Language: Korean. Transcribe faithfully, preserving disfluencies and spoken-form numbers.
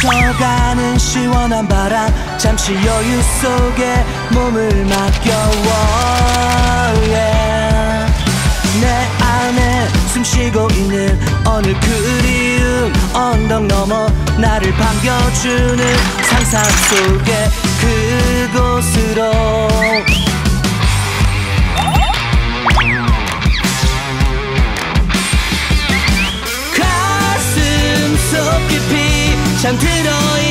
스쳐가는 시원한 바람 잠시 여유 속에 몸을 맡겨워 yeah. 내 안에 숨쉬고 있는 어느 그리움 언덕 넘어 나를 반겨주는 상상 속에 그곳으로 가슴 속 깊이 잠들어